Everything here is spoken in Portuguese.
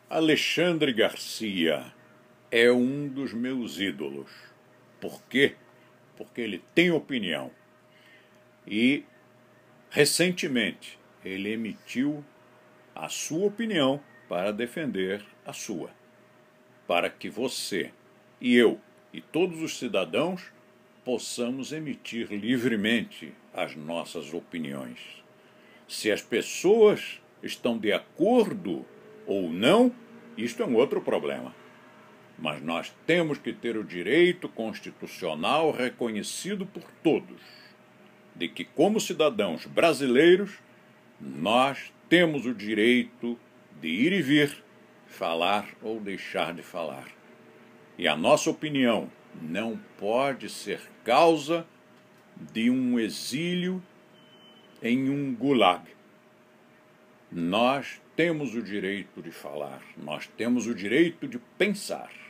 Alexandre Garcia é um dos meus ídolos. Por quê? Porque ele tem opinião. E, recentemente, ele emitiu a sua opinião para defender a sua. Para que você e eu e todos os cidadãos possamos emitir livremente as nossas opiniões. Se as pessoas estão de acordo ou não, isto é um outro problema. Mas nós temos que ter o direito constitucional reconhecido por todos, de que, como cidadãos brasileiros, nós temos o direito de ir e vir, falar ou deixar de falar. E a nossa opinião não pode ser causa de um exílio em um gulag. Nós temos o direito de falar, nós temos o direito de pensar.